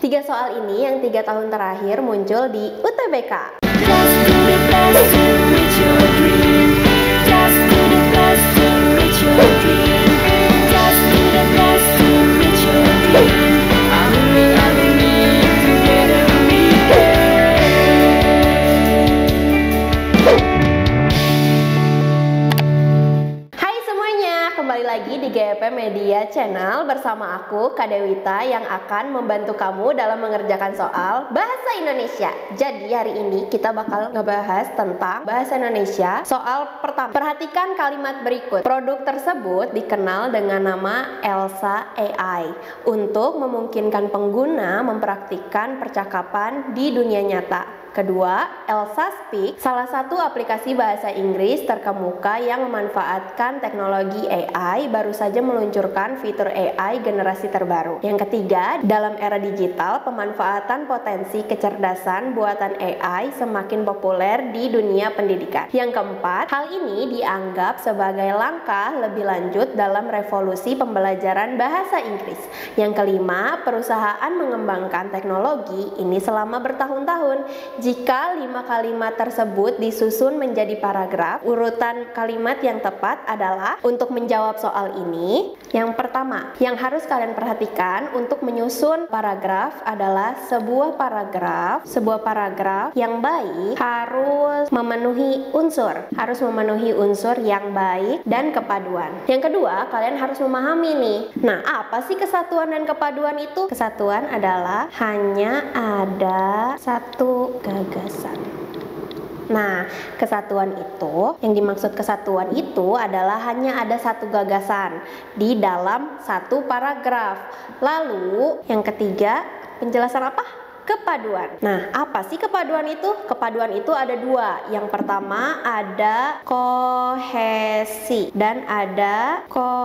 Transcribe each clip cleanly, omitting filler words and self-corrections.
Tiga soal ini yang 3 tahun terakhir muncul di UTBK. Kembali lagi di GEP Media Channel bersama aku, Kak Dewita, yang akan membantu kamu dalam mengerjakan soal Bahasa Indonesia. Jadi hari ini kita bakal ngebahas tentang Bahasa Indonesia. Soal pertama, perhatikan kalimat berikut. Produk tersebut dikenal dengan nama Elsa AI untuk memungkinkan pengguna mempraktikkan percakapan di dunia nyata. Kedua, Elsa Speak, salah satu aplikasi bahasa Inggris terkemuka yang memanfaatkan teknologi AI, baru saja meluncurkan fitur AI generasi terbaru. Yang ketiga, dalam era digital, pemanfaatan potensi kecerdasan buatan AI semakin populer di dunia pendidikan. Yang keempat, hal ini dianggap sebagai langkah lebih lanjut dalam revolusi pembelajaran bahasa Inggris. Yang kelima, perusahaan mengembangkan teknologi ini selama bertahun-tahun. Jika 5 kalimat tersebut disusun menjadi paragraf, urutan kalimat yang tepat adalah untuk menjawab soal ini. Yang pertama, yang harus kalian perhatikan untuk menyusun paragraf adalah sebuah paragraf yang baik harus memenuhi unsur yang baik dan kepaduan. Yang kedua, kalian harus memahami nih. Nah, apa sih kesatuan dan kepaduan itu? Kesatuan adalah hanya ada satu gagasan. Nah, kesatuan itu, yang dimaksud kesatuan itu adalah hanya ada satu gagasan di dalam satu paragraf. Lalu, yang ketiga, penjelasan apa? Kepaduan. Nah, apa sih kepaduan itu? Kepaduan itu ada dua. Yang pertama ada kohesi dan ada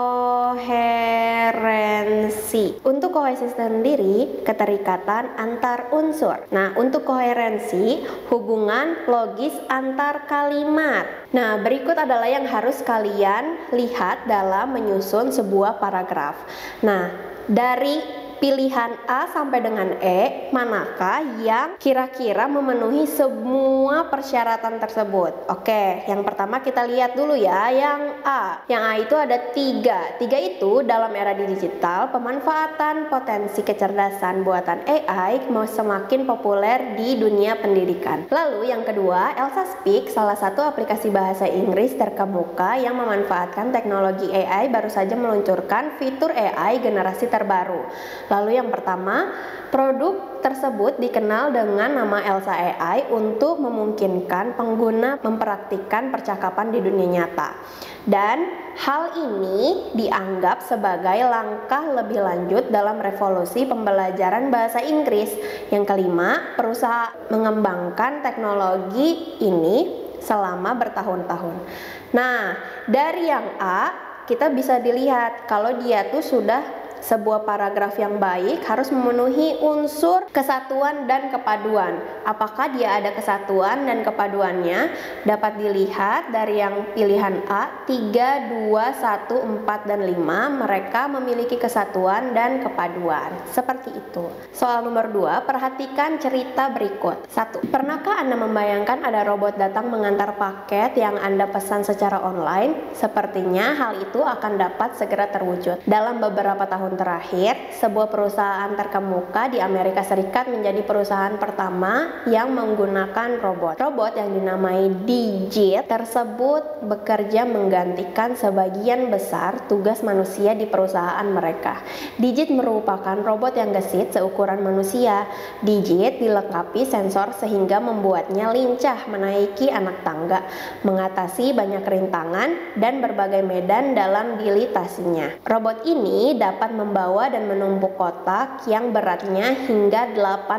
koherensi. Untuk kohesi sendiri, keterikatan antar unsur. Nah, untuk koherensi, hubungan logis antar kalimat. Nah, berikut adalah yang harus kalian lihat dalam menyusun sebuah paragraf. Nah, dari pilihan A sampai dengan E, manakah yang kira-kira memenuhi semua persyaratan tersebut? Oke, yang pertama kita lihat dulu ya, yang A. Yang A itu ada 3. 3 itu dalam era digital, pemanfaatan potensi kecerdasan buatan AI mau semakin populer di dunia pendidikan. Lalu yang kedua, Elsa Speak, salah satu aplikasi bahasa Inggris terkemuka yang memanfaatkan teknologi AI, baru saja meluncurkan fitur AI generasi terbaru. Lalu yang pertama, produk tersebut dikenal dengan nama Elsa AI untuk memungkinkan pengguna mempraktikkan percakapan di dunia nyata. Dan hal ini dianggap sebagai langkah lebih lanjut dalam revolusi pembelajaran bahasa Inggris. Yang kelima, perusahaan mengembangkan teknologi ini selama bertahun-tahun. Nah, dari yang A kita bisa dilihat kalau dia tuh sudah sebuah paragraf yang baik harus memenuhi unsur kesatuan dan kepaduan. Apakah dia ada kesatuan dan kepaduannya? Dapat dilihat dari yang pilihan A, 3, 2, 1, 4, dan 5, mereka memiliki kesatuan dan kepaduan. Seperti itu. Soal nomor 2, perhatikan cerita berikut. 1. Pernahkah Anda membayangkan ada robot datang mengantar paket yang Anda pesan secara online? Sepertinya hal itu akan dapat segera terwujud. Dalam beberapa tahun terakhir, sebuah perusahaan terkemuka di Amerika Serikat menjadi perusahaan pertama yang menggunakan robot. Robot yang dinamai Digit tersebut bekerja menggantikan sebagian besar tugas manusia di perusahaan mereka. Digit merupakan robot yang gesit seukuran manusia. Digit dilengkapi sensor sehingga membuatnya lincah menaiki anak tangga, mengatasi banyak rintangan dan berbagai medan dalam dilitasinya. Robot ini dapat membawa dan menumpuk kotak yang beratnya hingga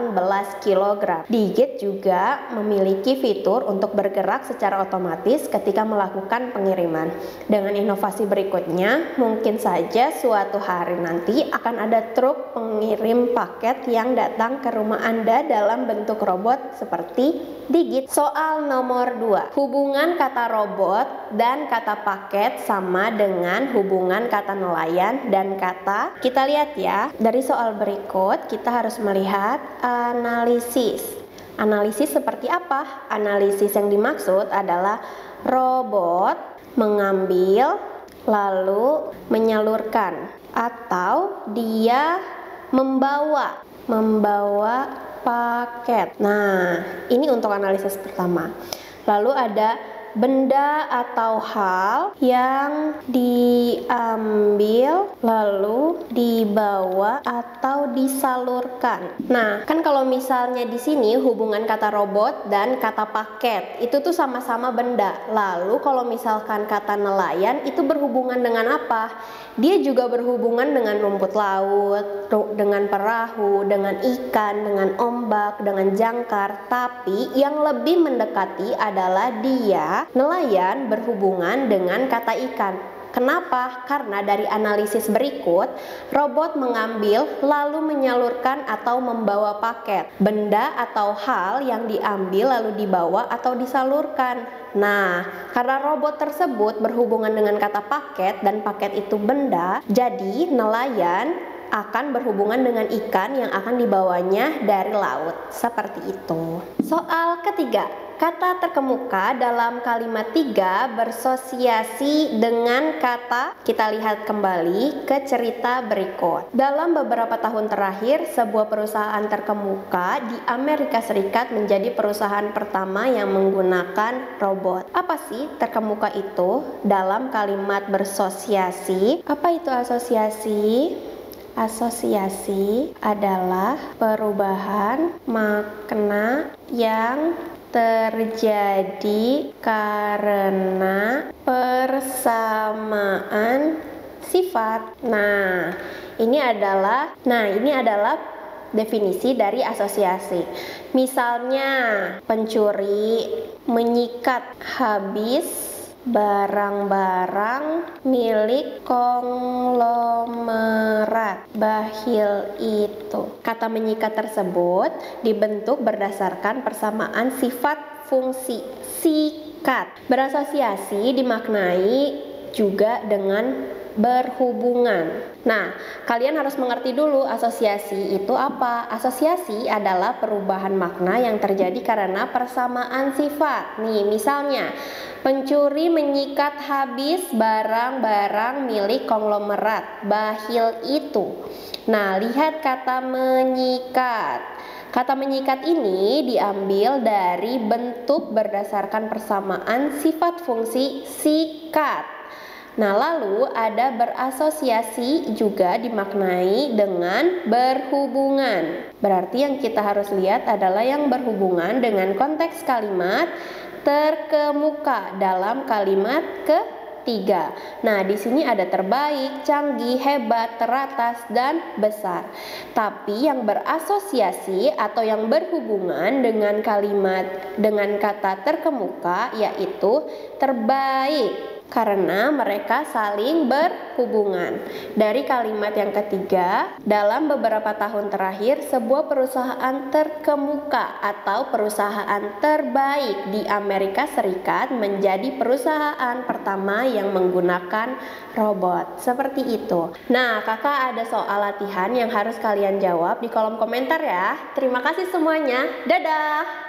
18 kg. Digit juga memiliki fitur untuk bergerak secara otomatis ketika melakukan pengiriman. Dengan inovasi berikutnya, mungkin saja suatu hari nanti akan ada truk pengirim paket yang datang ke rumah Anda dalam bentuk robot seperti Digit. Soal nomor 2. Hubungan kata robot dan kata paket sama dengan hubungan kata nelayan dan kata kita lihat ya, dari soal berikut kita harus melihat analisis. Analisis seperti apa? Analisis yang dimaksud adalah robot mengambil lalu menyalurkan, atau dia membawa paket. Nah, ini untuk analisis pertama. Lalu ada benda atau hal yang diambil lalu dibawa atau disalurkan. Nah, kan kalau misalnya di sini hubungan kata robot dan kata paket itu tuh sama-sama benda. Lalu kalau misalkan kata nelayan itu berhubungan dengan apa? Dia juga berhubungan dengan rumput laut, dengan perahu, dengan ikan, dengan ombak, dengan jangkar. Tapi yang lebih mendekati adalah nelayan berhubungan dengan kata ikan. Kenapa? Karena dari analisis berikut, robot mengambil lalu menyalurkan atau membawa paket, benda atau hal yang diambil lalu dibawa atau disalurkan. Nah, karena robot tersebut berhubungan dengan kata paket dan paket itu benda, jadi nelayan akan berhubungan dengan ikan yang akan dibawanya dari laut. Seperti itu. Soal ketiga, kata terkemuka dalam kalimat 3 bersosiasi dengan kata. Kita lihat kembali ke cerita berikut. Dalam beberapa tahun terakhir, sebuah perusahaan terkemuka di Amerika Serikat menjadi perusahaan pertama yang menggunakan robot. Apa sih terkemuka itu dalam kalimat bersosiasi? Apa itu asosiasi? Asosiasi adalah perubahan makna yang terjadi karena persamaan sifat. Nah, ini adalah definisi dari asosiasi. Misalnya, pencuri menyikat habis barang-barang milik konglomerat Bakhil itu. Kata menyikat tersebut dibentuk berdasarkan persamaan sifat fungsi sikat. Berasosiasi dimaknai juga dengan berhubungan. Nah, kalian harus mengerti dulu asosiasi itu apa. Asosiasi adalah perubahan makna yang terjadi karena persamaan sifat. Nih, misalnya pencuri menyikat habis barang-barang milik konglomerat Bakhil itu. Nah, lihat kata menyikat. Kata menyikat ini diambil dari bentuk berdasarkan persamaan sifat fungsi sikat. Nah, lalu ada berasosiasi juga dimaknai dengan berhubungan. Berarti yang kita harus lihat adalah yang berhubungan dengan konteks kalimat terkemuka dalam kalimat ketiga. Nah, di sini ada terbaik, canggih, hebat, teratas, dan besar. Tapi yang berasosiasi atau yang berhubungan dengan kata terkemuka yaitu terbaik, karena mereka saling berhubungan. Dari kalimat yang ketiga, dalam beberapa tahun terakhir, sebuah perusahaan terkemuka atau perusahaan terbaik di Amerika Serikat menjadi perusahaan pertama yang menggunakan robot. Seperti itu. Nah, kakak ada soal latihan yang harus kalian jawab di kolom komentar ya. Terima kasih semuanya. Dadah!